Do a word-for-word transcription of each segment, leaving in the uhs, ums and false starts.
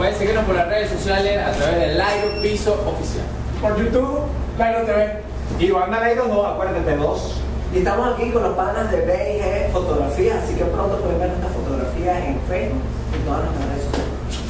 Pueden seguirnos por las redes sociales a través de Lairo Piso Oficial. Por YouTube, Lairo T V. Y Banda Lairo no, acuérdate, dos. Y estamos aquí con los panas de B I G Fotografías, así que pronto pueden ver nuestras fotografías en Facebook y todas nuestras redes sociales.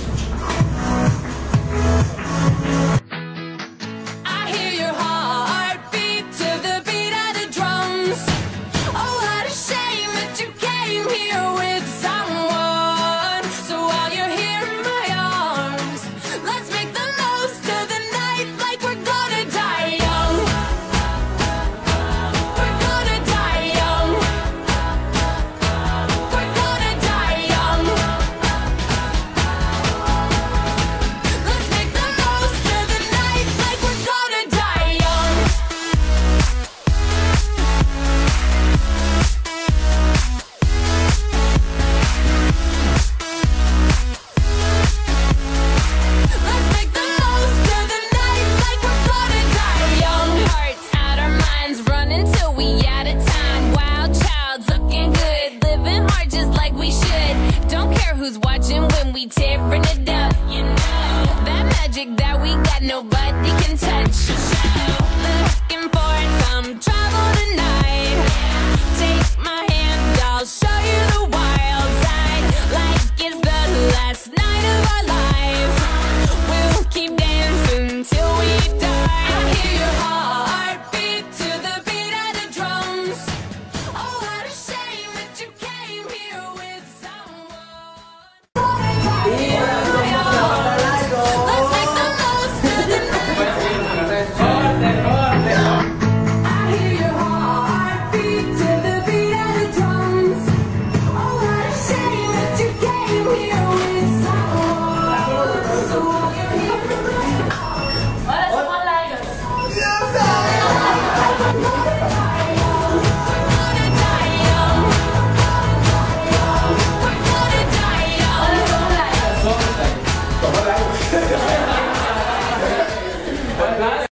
Who's watching when we tearing it up, you know that magic that we got nobody can touch.